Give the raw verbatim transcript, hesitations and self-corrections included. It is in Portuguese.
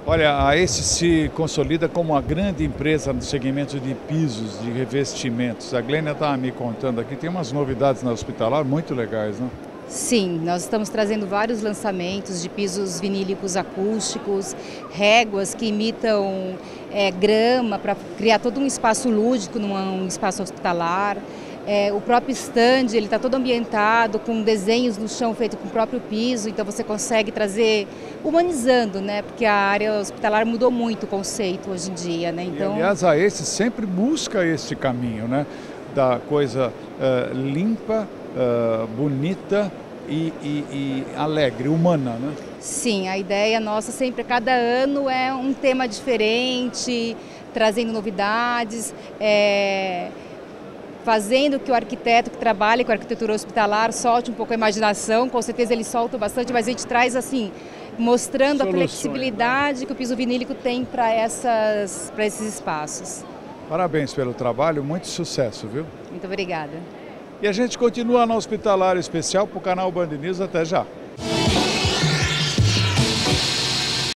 Olha, a Ace se consolida como uma grande empresa no segmento de pisos, de revestimentos. A Glênia estava me contando aqui, tem umas novidades na Hospitalar muito legais, né? Sim, nós estamos trazendo vários lançamentos de pisos vinílicos acústicos, réguas que imitam é, grama para criar todo um espaço lúdico num espaço hospitalar. É, o próprio stand, ele está todo ambientado, com desenhos no chão feito com o próprio piso, então você consegue trazer, humanizando, né? Porque a área hospitalar mudou muito o conceito hoje em dia, né? Então... E, aliás, a Ace sempre busca esse caminho, né? Da coisa uh, limpa, uh, bonita e, e, e alegre, humana, né? Sim, a ideia nossa sempre, cada ano, é um tema diferente, trazendo novidades, é... fazendo que o arquiteto que trabalha com a arquitetura hospitalar solte um pouco a imaginação. Com certeza ele solta bastante, mas a gente traz assim, mostrando Soluções, a flexibilidade, né, que o piso vinílico tem para essas, para esses espaços. Parabéns pelo trabalho, muito sucesso, viu? Muito obrigada. E a gente continua na Hospitalar Especial para o canal Band News. Até já.